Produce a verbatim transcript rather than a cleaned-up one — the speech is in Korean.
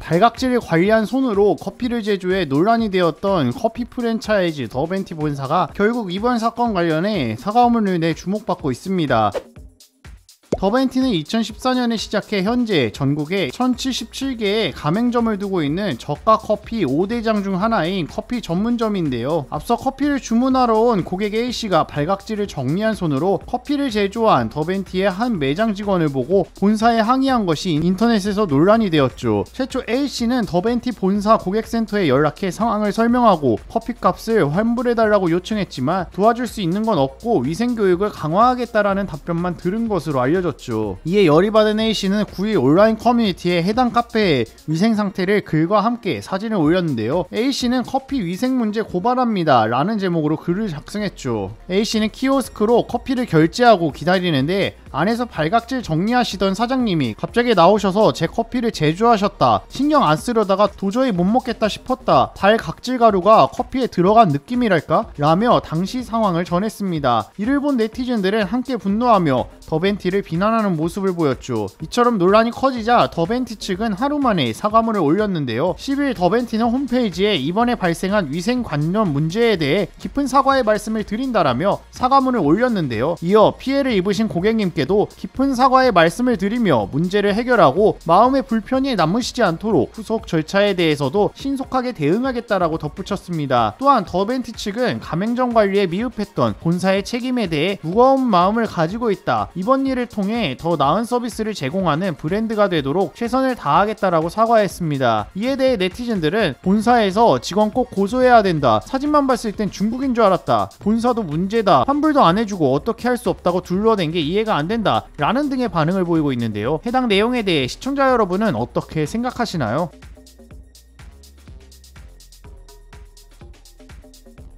발각질을 관리한 손으로 커피를 제조해 논란이 되었던 커피 프랜차이즈 더벤티 본사가 결국 이번 사건 관련해 사과문을 내 주목받고 있습니다. 더벤티는 이천십사 년에 시작해 현재 전국에 천칠십칠 개의 가맹점을 두고 있는 저가 커피 오 대장 중 하나인 커피 전문점인데요. 앞서 커피를 주문하러 온 고객 A씨가 발각질을 정리한 손으로 커피를 제조한 더벤티의 한 매장 직원을 보고 본사에 항의한 것이 인터넷에서 논란이 되었죠. 최초 A씨는 더벤티 본사 고객센터에 연락해 상황을 설명하고 커피값을 환불해달라고 요청했지만 도와줄 수 있는 건 없고 위생교육을 강화하겠다라는 답변만 들은 것으로 알려졌죠. 이에 열이 받은 A씨는 구 일 온라인 커뮤니티에 해당 카페의 위생 상태를 글과 함께 사진을 올렸는데요. A씨는 커피 위생 문제 고발합니다 라는 제목으로 글을 작성했죠. A씨는 키오스크로 커피를 결제하고 기다리는데 안에서 발각질 정리하시던 사장님이 갑자기 나오셔서 제 커피를 제조하셨다, 신경 안 쓰려다가 도저히 못 먹겠다 싶었다, 발각질 가루가 커피에 들어간 느낌이랄까? 라며 당시 상황을 전했습니다. 이를 본 네티즌들은 함께 분노하며 더벤티를 비난하는 모습을 보였죠. 이처럼 논란이 커지자 더벤티 측은 하루 만에 사과문을 올렸는데요. 십 일 더벤티는 홈페이지에 이번에 발생한 위생 관련 문제에 대해 깊은 사과의 말씀을 드린다라며 사과문을 올렸는데요. 이어 피해를 입으신 고객님께도 깊은 사과의 말씀을 드리며 문제를 해결하고 마음의 불편이 남으시지 않도록 후속 절차에 대해서도 신속하게 대응하겠다라고 덧붙였습니다. 또한 더벤티 측은 가맹점 관리에 미흡했던 본사의 책임에 대해 무거운 마음을 가지고 있다, 이번 일을 통해 더 나은 서비스를 제공하는 브랜드가 되도록 최선을 다하겠다라고 사과했습니다. 이에 대해 네티즌들은 본사에서 직원 꼭 고소해야 된다, 사진만 봤을 땐 중국인 줄 알았다, 본사도 문제다, 환불도 안 해주고 어떻게 할 수 없다고 둘러댄 게 이해가 안 된다 라는 등의 반응을 보이고 있는데요. 해당 내용에 대해 시청자 여러분은 어떻게 생각하시나요?